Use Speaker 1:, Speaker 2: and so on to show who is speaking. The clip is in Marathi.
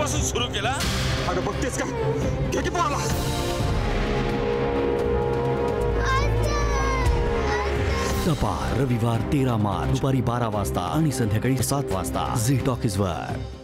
Speaker 1: आजपासून सुरू केला?
Speaker 2: अगं बघतेस का? घे की पोराला.
Speaker 3: टपाल रविवार 13 मार्च दुपारी 12 वाजता आणि संध्याकाळी 7 वाजता झी टॉकीजवर.